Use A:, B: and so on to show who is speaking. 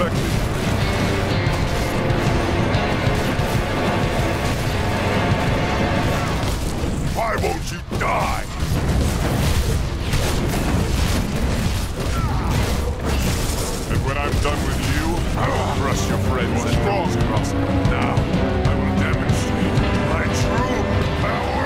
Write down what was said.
A: expected. Why won't you die? And when I'm done with you, I will crush your friends and strong cross. Now, I will demonstrate my true power.